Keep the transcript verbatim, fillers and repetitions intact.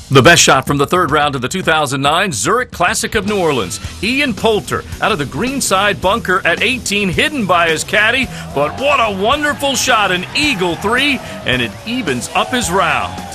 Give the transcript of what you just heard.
The best shot from the third round of the two thousand nine Zurich Classic of New Orleans. Ian Poulter out of the greenside bunker at eighteen, hidden by his caddy. But what a wonderful shot, an eagle three, and it evens up his round.